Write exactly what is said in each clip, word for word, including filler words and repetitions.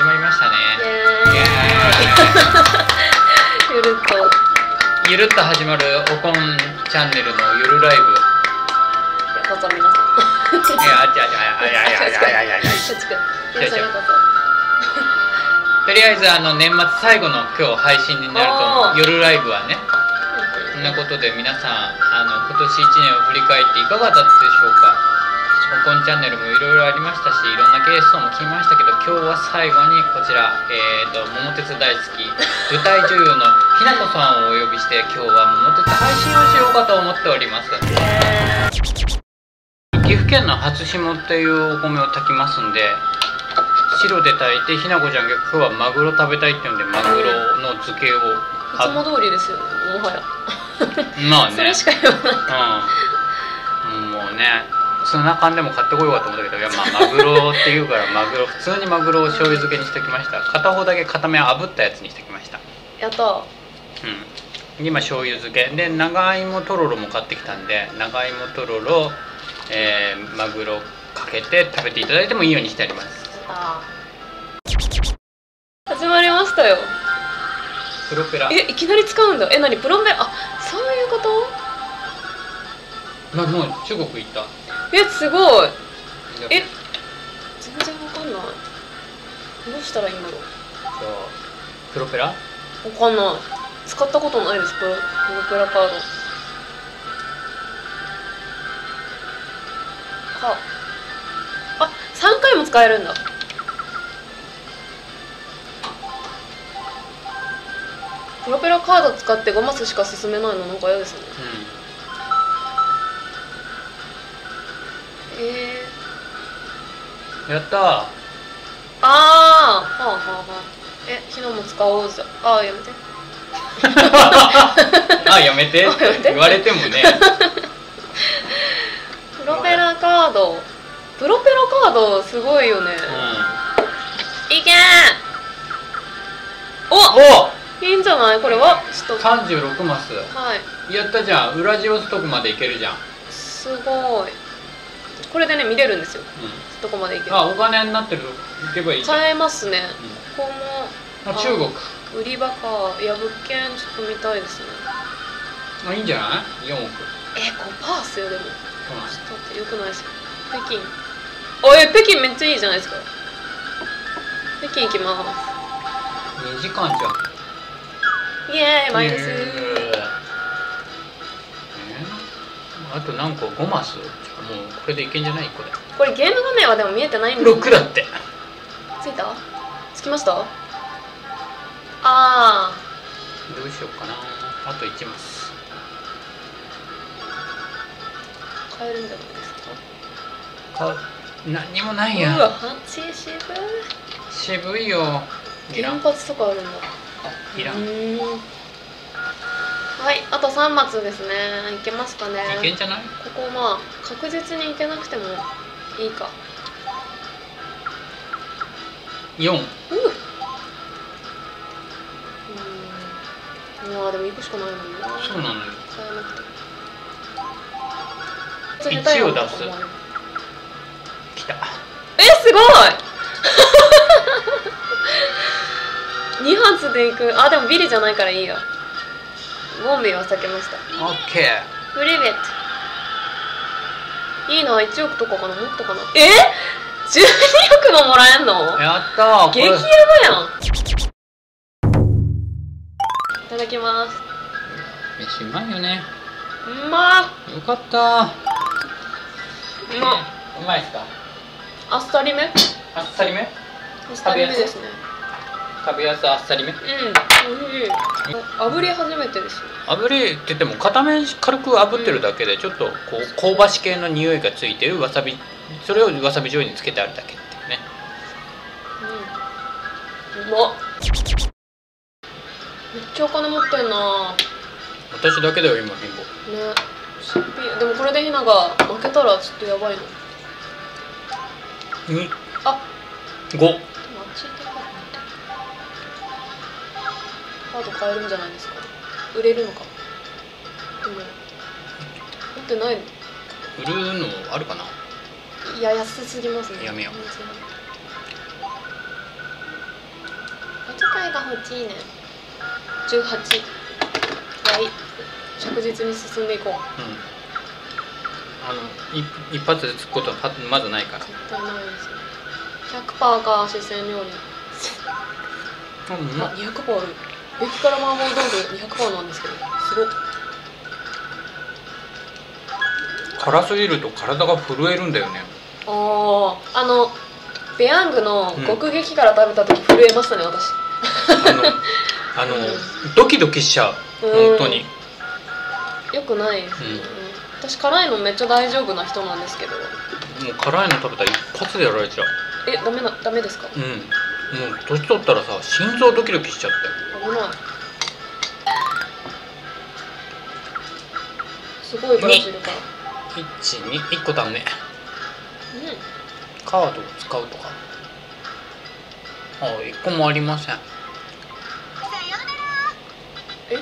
まりましたね。 イエーイゆるっとゆるっと始まるおこんチャンネルのゆるライブ。 どうぞ皆さん。 いやあちゃあちゃあいやいやいやいやいやいや。 皆さんようことりあえずあの年末最後の今日配信になると思う。ゆるライブはね。そんなことで皆さんあの今年いちねんを振り返っていかがだったでしょうか。おこんチャンネルもいろいろありましたし、いろんなゲストも来ましたけど、今日は最後にこちら、えーと桃鉄大好き舞台女優のひなこさんをお呼びして、今日は桃鉄配信をしようかと思っております。岐阜県の初霜っていうお米を炊きますんで、白で炊いて、ひなこちゃんが今日はマグロ食べたいっていうんでマグロの漬けを。 いつも通りですよね、もはや。 まあね、 それしか言わない。 うん、もうね、ツナ缶でも買ってこようかと思ったけど、いやまあマグロっていうからマグロ、普通にマグロを醤油漬けにしておきました。片方だけ片面炙ったやつにしておきました。 やった。 うん、今醤油漬けで、長芋とろろも買ってきたんで、長芋とろろ、えー、マグロかけて食べていただいてもいいようにしてあります。 始まりましたよ。 プロペラ。 え、いきなり使うんだ。え、なにプロペラ、あ、そういうこと。 まあもう中国行った。 え、すごい。え、全然わかんない。どうしたらいいんだろう。 じゃあプロペラ。わかんない。使ったことないです、プロ、プロペラカード。か。あ、さんかいも使えるんだ。プロペラカード使ってごマスしか進めないのなんか嫌ですね。うん、えー、やったー。 ああ、はあはあはあ。え、ひなも使おうぜ。ああ、やめて。 あ、やめてって言われてもね。 プロペラカード、プロペラカードすごいよね。うん、いけー。おお、いいんじゃない。これはさんじゅうろくマス。 はい、 やったじゃん。ウラジオストクまで行けるじゃん。 すごい。これでね見れるんですよ、うん、どこまで行ける。 あ、お金になってると行けばいいじゃん。 買えますね、うん、ここも。 あ、中国売り場か。いや、物件ちょっと見たいですね。 あ、いいんじゃない。よんおく。 え、ごパーセントよ。でもちょっと待って、よくないですか。北京、おい、北京めっちゃいいじゃないですか。北京行きます。 にじかんじゃん。 イエーイ、マイナス。 あと何個？ごマス？もうこれでいけんじゃない？これ。 これゲーム画面はでも見えてないんですよ。ろくだって。 ついた？つきました？ああ。 どうしようかな。あといちマス。 買えるんじゃないですか？ 買う。何にもないやん。 うわ、はち渋い。 渋いよ。 原発とかあるんだ。 いらん。 はい、あとさんマスですね。いけますかね。 いけんじゃない？ ここまあ確実にいけなくてもいいか。 よん。ううん。まあでもいっこしかないもんね。 そうなのよ。 買えなくて。 いちを出す。きた。 え、すごい。に発でいく。あ、でもビリじゃないからいいや。ボンビーは避けました。 オッケー。 プリベット。いいな、いちおくとかかな、もっとかな。え？じゅうにおくももらえんの？ やったー。 激ヤバやん。いただきます。 飯うまいよね。 うまー。よかったー。 うまっ。 うまいっすか？ あっさりめ？ あっさりめ？ あっさりめですね。 食べやすいあっさりめ。うん、 おいしい。炙り初めてです。 炙りって言っても片面軽く炙ってるだけで、ちょっとこう香ばし系の匂いがついてるわさび、それをわさび醤油につけてあるだけっていうね。 うん、うまっ。めっちゃお金持ってんな。 私だけだよ今貧乏ね。でもこれでひなが負けたらちょっとやばいの。 に、 あ、 ご。 カード買えるんじゃないですか。売れるのか。でも持ってないの。 売るのあるかな。 いや、安すぎますね。 やめよう。 うちいいね。じゅうはち。はい、着実に進んでいこう。うん、 あの一発でつくことはまずないから。 絶対ないですよ。ひゃくパーセントか四川料理。あ、にひゃくパーセントある。激辛麻婆豆腐にひゃくパーセントなんですけど、すごっ。 辛すぎると体が震えるんだよね。 ああ、あのペヤングの極激辛食べた時震えましたね、私。 あのあの、うん、ドキドキしちゃう、本当に。 よくないですね、うん、私辛いのめっちゃ大丈夫な人なんですけど、 もう辛いの食べたら一発でやられちゃう。 え、ダメな、ダメですか？ うん、もう年取ったらさ、心臓ドキドキしちゃって危ない。すごいブラジルから。 いち、に、いっこ足んね。 うん、 カードを使うとか。あ、いっこもありません。 え、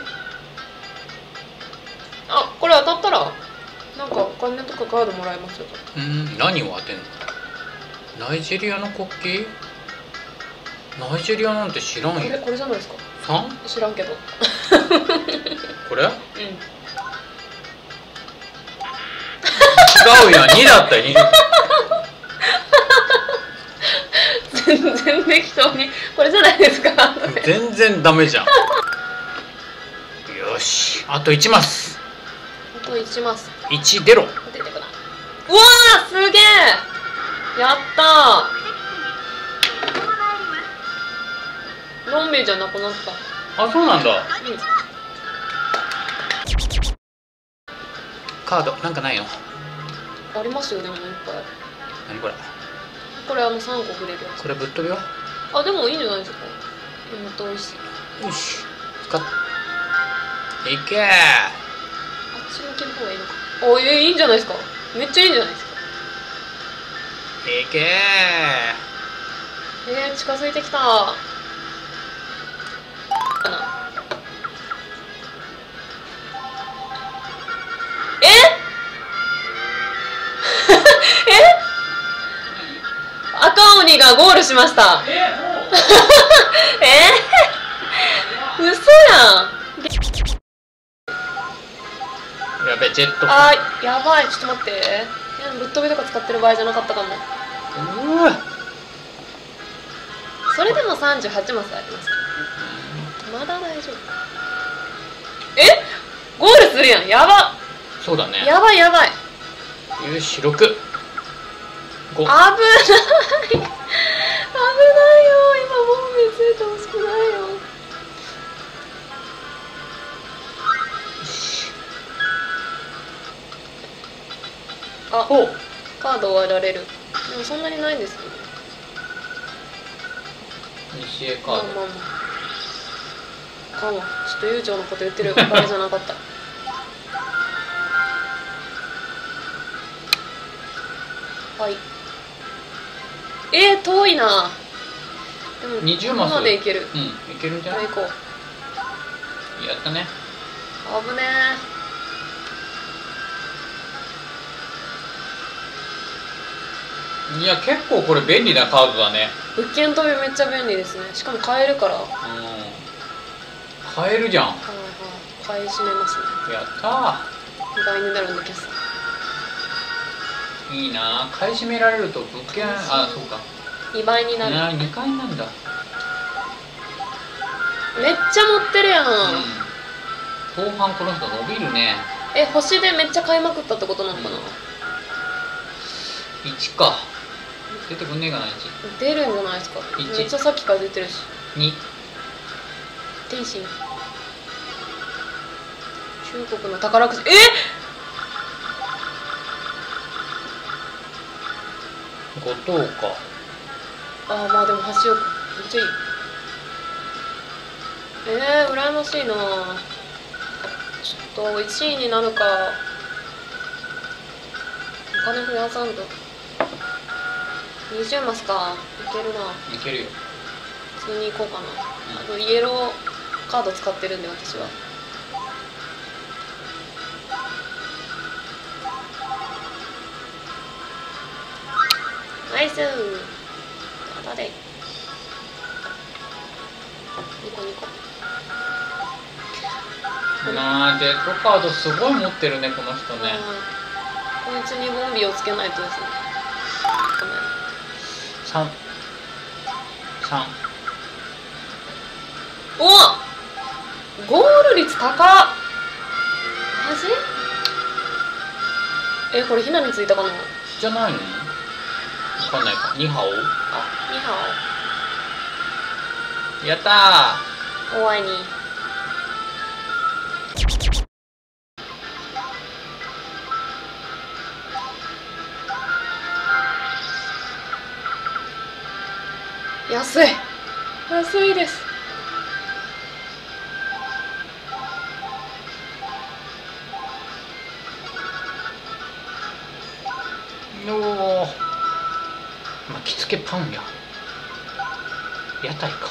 あ、これ当たったらなんかお金とかカードもらえますよ。 うん、何を当てんの？ナイジェリアの国旗？ナイジェリアなんて知らんよ。 これ、これじゃないですか？ さん？ 知らんけど。 これ？うん。違違うやん、にだったよ、に。 全然適当に、これじゃないですか？ 全然ダメじゃん。よし、あといちマス。 あといちマス。 いち出ろ。 出てこない。うわー、すげえ。やったー。ロンメイじゃなくなった。 あ、そうなんだ。うん、カードなんかないの？ ありますよ、でもいっぱい。 何これ？ これあのさんこ触れるやつ。 これぶっ飛びは？ あ、でもいいんじゃないですか。えっと、おいしい。 よし、使っいけー。 あっち向きの方がいいのか。お、えー、いいんじゃないですか。めっちゃいいんじゃないですか。 いけー。 えー、近づいてきた。かな。ええ赤鬼がゴールしました。ええー、嘘やん。 やべ、ジェット。 あー、やばい、ちょっと待って。いや、ぶっ飛びとか使ってる場合じゃなかったかも。 うわ、 それでもさんじゅうはちマスあります。まだ大丈夫。え、ゴールするやん。やば。 そうだね。 やばいやばい。 よし、ろく、ご。 危ない。危ないよ。今もうめついてほしくないよ。あ、お、カード割られる。でもそんなにないんですけど。 西へカード。 まあまあまあ。かも、ちょっと悠長なこと言ってる場合じゃなかった。はい。えー、遠いな。でもにじゅうマスまでいける。 うん、いけるんじゃない？ 行こう。 やったね。 危ねー。いや、結構これ便利なカードだね。 物件飛びめっちゃ便利ですね。しかも買えるから。うん。 買えるじゃん。はいはい。 買い占めますね。 やったー。 倍になるんだキャス。 いいな、買い占められると物件、あ、そうか、 にばいになる。 な、にかいなんだ。 めっちゃ持ってるやん、 うん、後半この人伸びるね。 え、星でめっちゃ買いまくったってことなのかな。 いちか出てくんねえかな。いち出るんじゃないですか。めっちゃさっきから出てるし。に天心中国の宝くじ。えご等か。 ああ、まあでもはちおくめっちゃいい。えー、羨ましいな。ちょっといちいになるか。お金増やさんと。にじゅうマスか。いけるな。 いけるよ。 普通に行こうかな。あのイエローカード使ってるんで私は。ナイス。ただで。 ニコニコ。 なあ、ジェットカードすごい持ってるねこの人ね。 こいつにボンビをつけないとですね。 三三。 お、ゴール率高っ。マジ？え、これヒナについたかな。 じゃないの？わかんないか。ニハオ。 あ、ニハやったオ。おわいに。安い。安いです。 おお。巻きつけパンや。屋台か。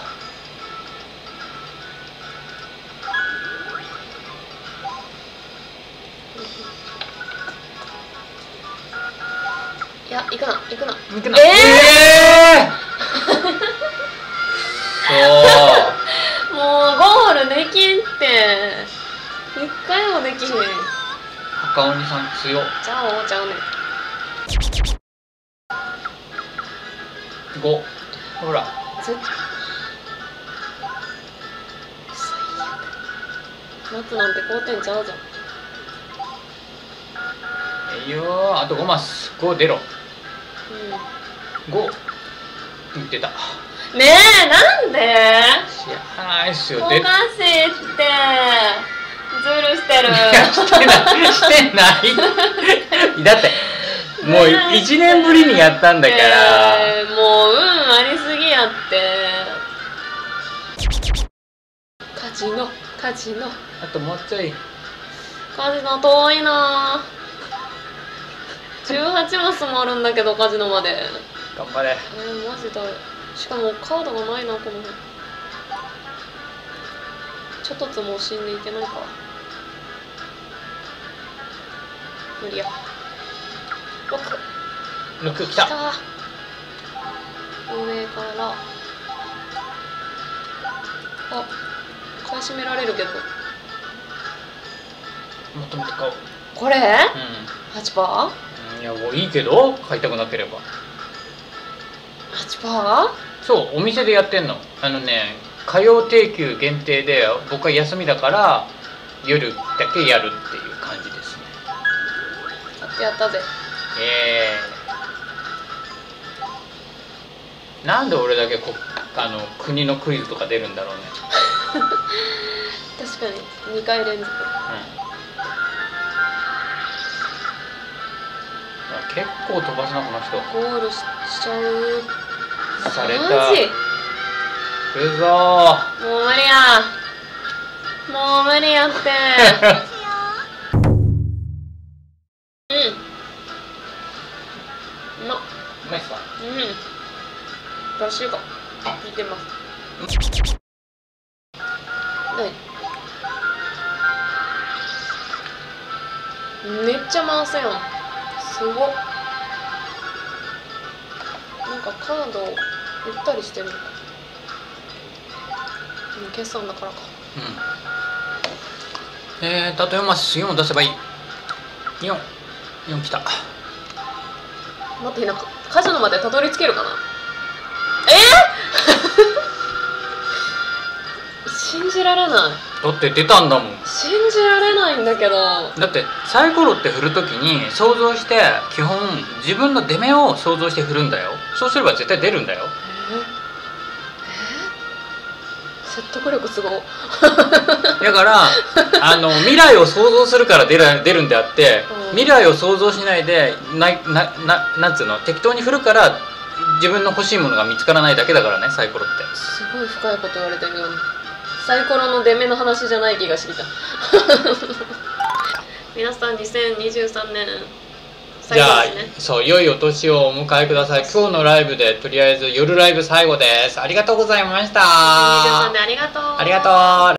いや、行くな、行くな。 行くな。 えー、 えー、そう。 もうゴールできんって。一回もできへん。 赤鬼さん強。 じゃあおちゃうね。 五。ほら。 ぜ最悪。夏なんて高点ちゃうじゃん。 えいよー、あとごマス。ご出ろ。 うん。 ご。出た。 ねえ、なんで？ いや、ないっすよ。 おかしいって。ズルしてる。 いや、してないしてないだってもういちねんぶりにやったんだから、 えー、もう運ありすぎやって。カジノカジノ。 あともうちょい。 カジノ遠いな。じゅうはちマスもあるんだけどカジノまで。 頑張れ。 えー、マジだ。しかもカードがないなこの辺。ちょっとつも死んでいけないか。無理や。ろく。 ろくきた。 上からあ、買い占められるけど。 もっともっと買おう。 これ、 うん、 はちパいやもういいけど買いたくなければ。 ー？ はちパー？ そうお店でやってんの。あのね火曜定休限定で僕は休みだから夜だけやるっていう感じですね。 買ってやったぜ。 えー、なんで俺だけこあの国のクイズとか出るんだろうね。 確かににかい連続。 うん、結構飛ばすなこの人。 ゴールしちゃう。 された。 マジ？ 来るぞー。 もう無理や。もう無理やって。うん。の。 うまいっすか？ うん。ダッシュが効いてます。はい。めっちゃ回すやん。すごっ。なんかカードを売ったりしてるのか。うん、決算だからか。 うん。えー、あとよんマスよんを出せばいい。よん。よんきた。 待って、なんかカジノまでたどり着けるかな。えー、信じられない。 だって出たんだもん。 信じられないんだけど。 だってサイコロって振るときに想像して基本自分の出目を想像して振るんだよ。そうすれば絶対出るんだよ。 えー、えー、説得力すごい。 だからあの未来を想像するから出る、出るんであって、うん、未来を想像しないでななななんつうの適当に振るから自分の欲しいものが見つからないだけだからね。サイコロってすごい深いこと言われてるよ。サイコロの出目の話じゃない気がしてきた。皆さんにせんにじゅうさんねん最後ですね。 じゃあそう良いお年をお迎えください。今日のライブでとりあえず夜ライブ最後です。ありがとうございました。 にじゅうさんねんありがとう。 ありがとう。